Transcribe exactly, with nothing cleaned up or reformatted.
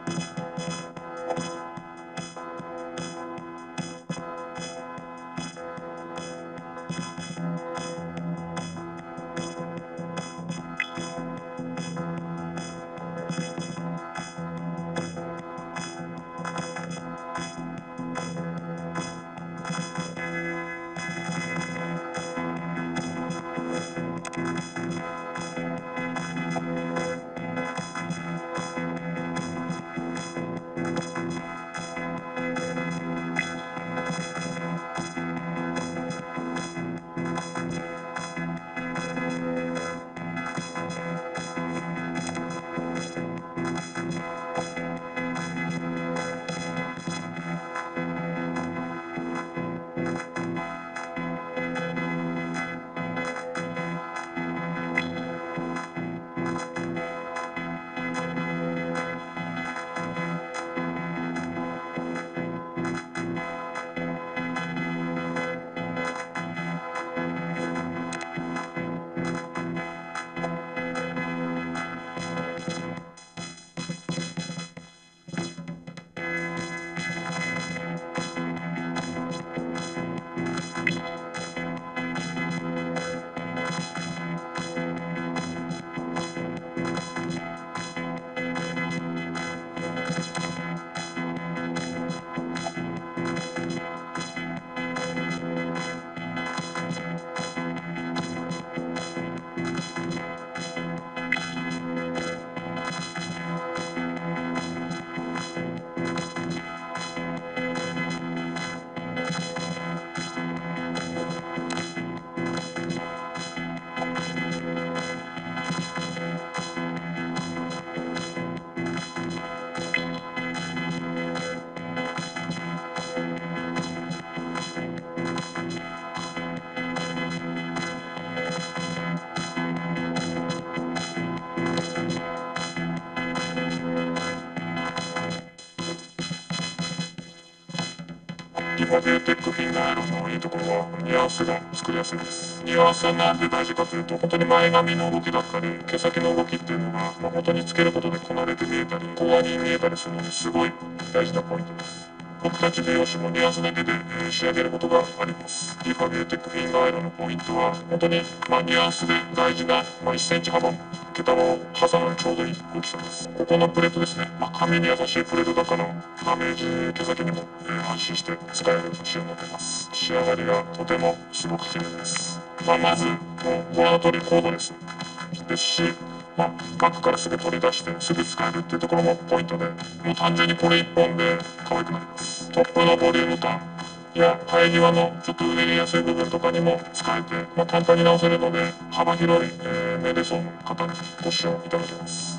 リファゲーテックフィンガーアイロンのいいところはニュアンスが作りやすいです。ニュアンスはなんで大事かというと、本当に前髪の動きだったり、毛先の動きっていうのが、まあ、本当につけることでこなれて見えたり、コアに見えたりするのですごい大事なポイントです。僕たち美容師もニュアンスだけで、えー仕上げることがあります。リファゲーテックフィンガーアイロンのポイントは、本当に、まあ、ニュアンスで大事な、まあ、いっセンチ幅の毛束を挟むのにちょうどいい大きさです。ここのプレートですね。まあ、髪に優しいプレートだから、ダメージ毛先にも、えー安心して使える仕様になっています。仕上がりがとてもすごく綺麗です。まあ、まず、もうご覧の通りコードレスですし、まあ、バッグからすぐ取り出してすぐ使えるっていうところもポイントで、もう単純にこれ一本で可愛くなります。トップのボリューム感や生え際のちょっとうねりやすい部分とかにも使えて、まあ、簡単に直せるので幅広い、えー、メイデソンの方にご視聴いただけます。